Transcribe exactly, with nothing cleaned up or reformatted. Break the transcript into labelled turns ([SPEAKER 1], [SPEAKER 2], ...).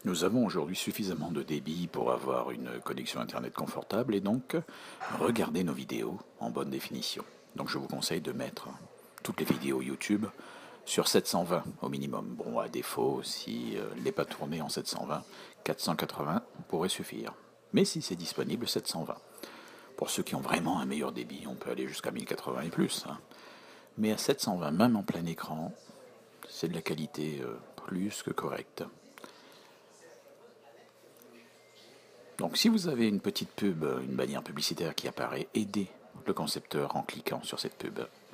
[SPEAKER 1] Nous avons aujourd'hui suffisamment de débit pour avoir une connexion Internet confortable et donc regarder nos vidéos en bonne définition. Donc je vous conseille de mettre toutes les vidéos YouTube sur sept cent vingt au minimum. Bon, à défaut, si euh, elle n'est pas tournée en sept cent vingt, quatre cent quatre-vingts pourrait suffire. Mais si c'est disponible, sept cent vingt. Pour ceux qui ont vraiment un meilleur débit, on peut aller jusqu'à mille quatre-vingts et plus. Hein. Mais à sept cent vingt, même en plein écran, c'est de la qualité euh, plus que correcte. Donc si vous avez une petite pub, une bannière publicitaire qui apparaît, aidez le concepteur en cliquant sur cette pub.